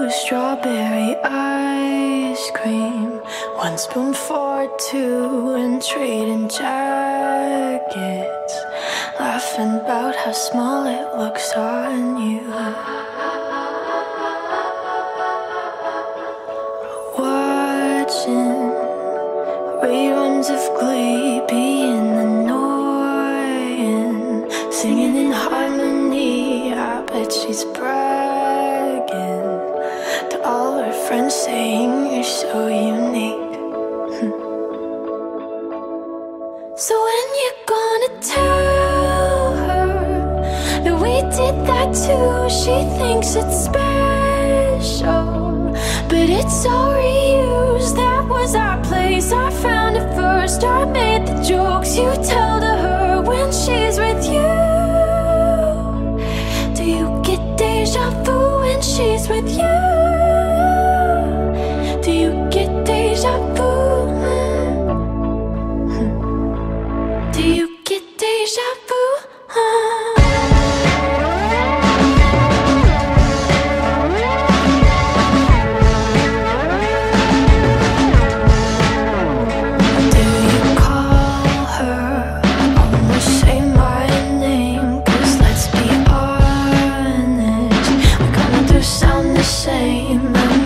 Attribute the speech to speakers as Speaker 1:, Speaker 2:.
Speaker 1: strawberry ice cream, 1 spoon for 2, and trading jackets, laughing about how small it looks on you. Watching reruns of Glee, being annoying, singing in harmony. I bet she's bragging to all her friends, saying you're so unique. So when you gonna tell her that we did that too? She thinks it's special, but it's all reused. That was our place, I found it first. I made the jokes you tell to her when she's with you. Do you get deja vu when she's with you? Do you get deja vu? Do you get deja vu? Same.